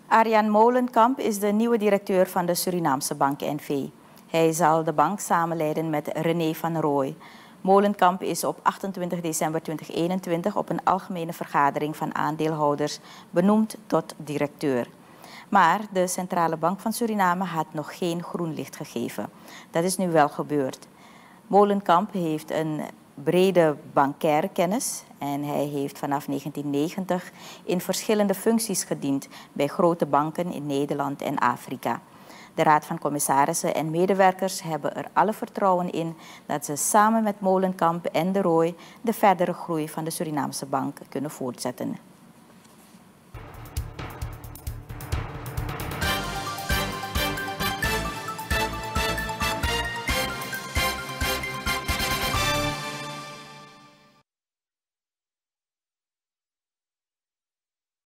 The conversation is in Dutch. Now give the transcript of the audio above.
Arjan Molenkamp is de nieuwe directeur van de Surinaamse Bank N.V. Hij zal de bank samenleiden met René van Rooij. Molenkamp is op 28 december 2021 op een algemene vergadering van aandeelhouders benoemd tot directeur. Maar de Centrale Bank van Suriname had nog geen groen licht gegeven. Dat is nu wel gebeurd. Molenkamp heeft een brede bankaire kennis en hij heeft vanaf 1990 in verschillende functies gediend bij grote banken in Nederland en Afrika. De Raad van Commissarissen en medewerkers hebben er alle vertrouwen in dat ze samen met Molenkamp en de Rooij de verdere groei van de Surinaamse bank kunnen voortzetten.